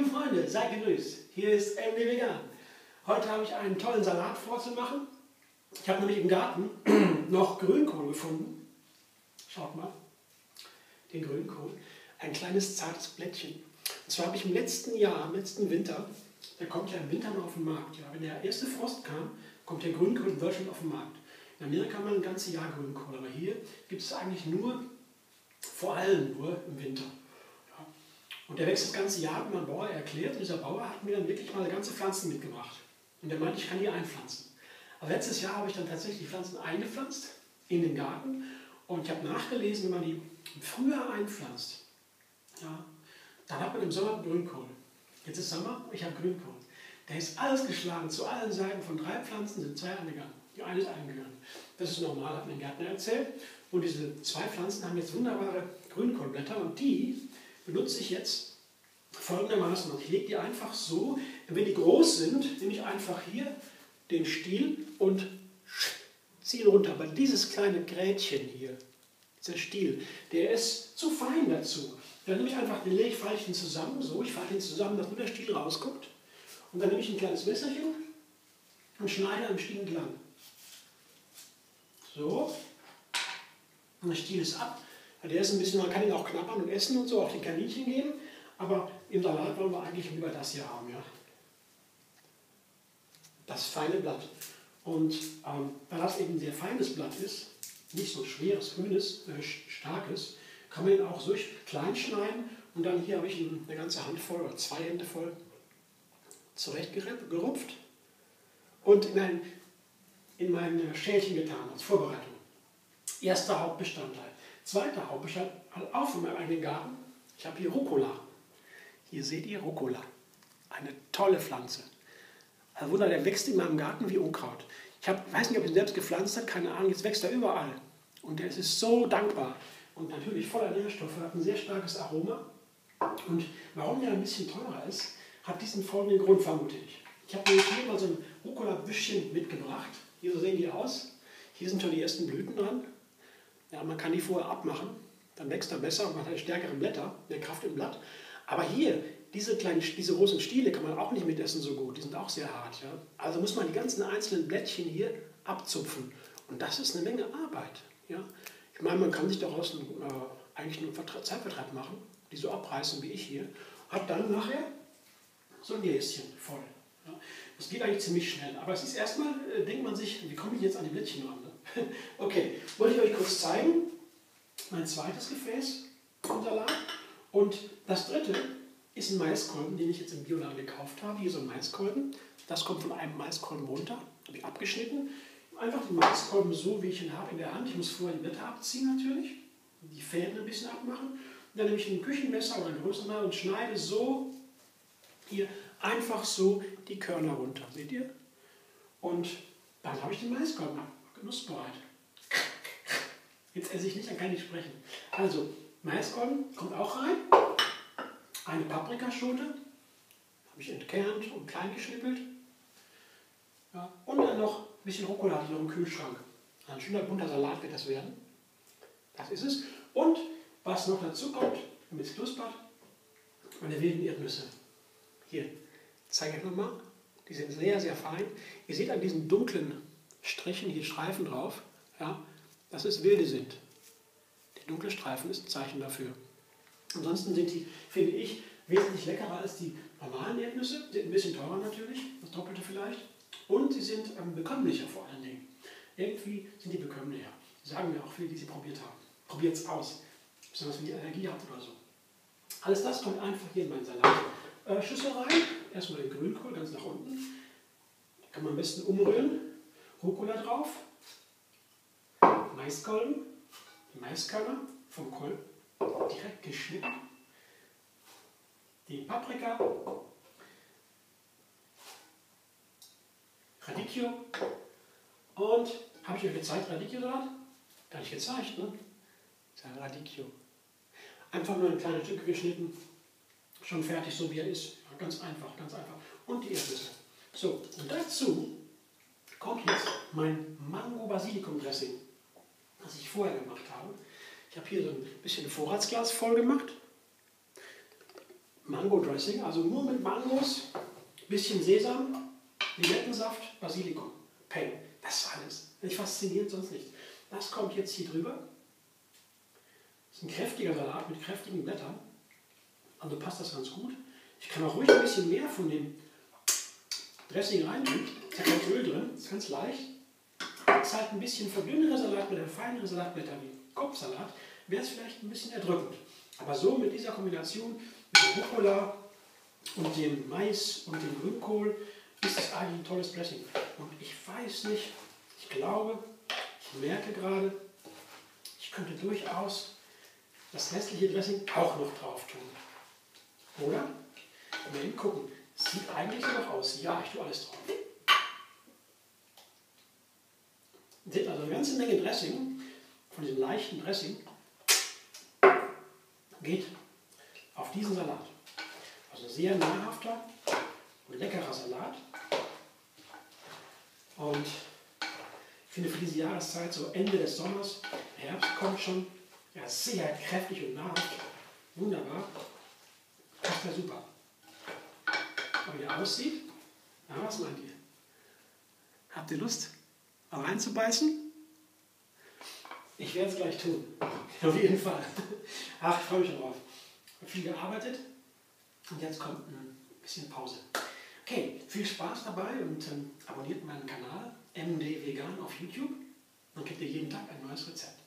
Liebe Freunde, seid gegrüßt. Hier ist MD Vegan. Heute habe ich einen tollen Salat vorzumachen. Ich habe nämlich im Garten noch Grünkohl gefunden. Schaut mal, den Grünkohl. Ein kleines zartes Blättchen. Und zwar habe ich im letzten Jahr, im letzten Winter, der kommt ja im Winter noch auf den Markt. Ja, wenn der erste Frost kam, kommt der Grünkohl in Deutschland auf den Markt. In Amerika haben wir ein ganzes Jahr Grünkohl, aber hier gibt es eigentlich nur, vor allem nur im Winter. Ja. Und der wächst das ganze Jahr, hat mir ein Bauer erklärt. Dieser Bauer hat mir dann wirklich mal ganze Pflanzen mitgebracht. Und der meinte, ich kann die einpflanzen. Aber letztes Jahr habe ich dann tatsächlich die Pflanzen eingepflanzt in den Garten. Und ich habe nachgelesen, wenn man die im Frühjahr einpflanzt, ja, dann hat man im Sommer Grünkohl. Jetzt ist Sommer, ich habe Grünkohl. Der ist alles geschlagen, zu allen Seiten von 3 Pflanzen sind 2 angegangen. Die eine ist eingegangen. Das ist normal, hat mir ein Gärtner erzählt. Und diese 2 Pflanzen haben jetzt wunderbare Grünkohlblätter und die benutze ich jetzt folgendermaßen. Und ich lege die einfach so, wenn die groß sind, nehme ich einfach hier den Stiel und ziehe ihn runter. Aber dieses kleine Grätchen hier, dieser Stiel, der ist zu fein dazu. Dann nehme ich einfach den Leg, falte ich den zusammen, so, ich falte ihn zusammen, dass nur der Stiel rausguckt. Und dann nehme ich ein kleines Messerchen und schneide am Stiel entlang. So. Und der Stiel ist ab. Der ist ein bisschen, man kann ihn auch knabbern und essen und so, auch den Kaninchen geben. Aber im Salat wollen wir eigentlich lieber das hier haben, ja. Das feine Blatt. Und da das eben ein sehr feines Blatt ist, nicht so schweres, grünes, starkes, kann man ihn auch so klein schneiden. Und dann hier habe ich eine ganze Hand voll oder 2 Hände voll zurechtgerupft und in mein Schälchen getan als Vorbereitung. Erster Hauptbestandteil. Zweiter Hauptbestandteil, auch von meinem eigenen Garten. Ich habe hier Rucola. Hier seht ihr Rucola. Eine tolle Pflanze. Ein Wunder, der wächst in meinem Garten wie Unkraut. Ich weiß nicht, ob ich ihn selbst gepflanzt habe, keine Ahnung, jetzt wächst er überall. Und der ist so dankbar. Und natürlich voller Nährstoffe, hat ein sehr starkes Aroma. Und warum der ein bisschen teurer ist, hat diesen folgenden Grund, vermute ich. Ich habe nämlich hier mal so ein Rucola-Büschchen mitgebracht. Hier so sehen die aus. Hier sind schon die ersten Blüten dran. Ja, man kann die vorher abmachen. Dann wächst er besser und man hat stärkere Blätter, mehr Kraft im Blatt. Aber hier, diese großen Stiele kann man auch nicht mitessen so gut. Die sind auch sehr hart. Ja? Also muss man die ganzen einzelnen Blättchen hier abzupfen. Und das ist eine Menge Arbeit. Ja? Ich meine, man kann sich daraus eigentlich nur Zeitvertreib machen, die so abreißen wie ich hier. Hat dann nachher so ein Gläschen voll. Ja. Das geht eigentlich ziemlich schnell. Aber es ist erstmal, denkt man sich, wie komme ich jetzt an die Blättchen ran? Ne? Okay, wollte ich euch kurz zeigen. Mein zweites Gefäß vom Salat. Und das dritte ist ein Maiskolben, den ich jetzt im Bioladen gekauft habe. Hier so ein Maiskolben. Das kommt von einem Maiskolben runter. Habe ich abgeschnitten. Einfach den Maiskolben so, wie ich ihn habe, in der Hand. Ich muss vorher die Blätter abziehen natürlich. Die Fäden ein bisschen abmachen. Dann nehme ich ein Küchenmesser oder ein größeres und schneide so hier einfach so die Körner runter. Seht ihr? Und dann habe ich den Maiskolben genussbereit. Jetzt esse ich nicht, dann kann ich sprechen. Also, Maiskolben kommt auch rein. Eine Paprikaschote. Habe ich entkernt und klein geschnippelt. Ja, und dann noch ein bisschen Rucola habe ich noch im Kühlschrank. Ein schöner bunter Salat wird das werden. Das ist es. Und was noch dazu kommt, damit es knuspert, meine wilden Erdnüsse. Hier, zeige ich nochmal. Die sind sehr, sehr fein. Ihr seht an diesen dunklen Strichen hier Streifen drauf, ja, dass es wilde sind. Die dunklen Streifen ist ein Zeichen dafür. Ansonsten sind die, finde ich, wesentlich leckerer als die normalen Erdnüsse. Sind ein bisschen teurer natürlich, das Doppelte vielleicht. Und sie sind bekömmlicher vor allen Dingen. Irgendwie sind die bekömmlicher. Sagen mir auch viele, die sie probiert haben. Probiert es aus. Besonders wenn ihr Allergie habt oder so. Alles das kommt einfach hier in meinen Salatschüssel rein. Erstmal den Grünkohl ganz nach unten. Die kann man am besten umrühren. Rucola drauf. Maiskolben. Die Maiskörner vom Kolben. Direkt geschnitten. Die Paprika. Radicchio. Und, habe ich euch gezeigt, Radicchio-Salat? Gar nicht gezeigt, ne? Das ist ein Radicchio. Einfach nur in kleine Stücke geschnitten. Schon fertig, so wie er ist. Ja, ganz einfach, ganz einfach. Und die Erdnüsse. So, und dazu kommt jetzt mein Mango-Basilikum-Dressing, das ich vorher gemacht habe. Ich habe hier so ein bisschen ein Vorratsglas voll gemacht. Mango-Dressing, also nur mit Mangos, bisschen Sesam, Limettensaft, Basilikum, Peng. Das war alles. Mich fasziniert sonst nicht. Das kommt jetzt hier drüber. Das ist ein kräftiger Salat mit kräftigen Blättern. Also passt das ganz gut. Ich kann auch ruhig ein bisschen mehr von dem Dressing reintun. Da ist ja kein Öl drin, ist ganz leicht. Das ist halt ein bisschen für dünnere Salatblätter, feinere Salatblätter wie Kopfsalat, wäre es vielleicht ein bisschen erdrückend. Aber so mit dieser Kombination mit dem Rucola und dem Mais und dem Grünkohl ist es eigentlich ein tolles Dressing. Und ich weiß nicht, ich glaube, ich merke gerade, ich könnte durchaus das restliche Dressing auch noch drauf tun. Oder? Mal eben gucken. Sieht eigentlich so noch aus. Ja, ich tue alles drauf. Seht also eine ganze Menge Dressing, von diesem leichten Dressing, geht auf diesen Salat. Also sehr nahrhafter und leckerer Salat. Und ich finde für diese Jahreszeit, so Ende des Sommers, Herbst kommt schon, ja, sehr kräftig und nahrhaft. Wunderbar. Das wäre super. Aber wie er aussieht, na, was meint ihr? Habt ihr Lust, mal reinzubeißen? Ich werde es gleich tun. Auf jeden Fall. Ach, ich freue mich drauf. Ich habe viel gearbeitet und jetzt kommt ein bisschen Pause. Okay, viel Spaß dabei und abonniert meinen Kanal MD Vegan auf YouTube. Dann kriegt ihr jeden Tag ein neues Rezept.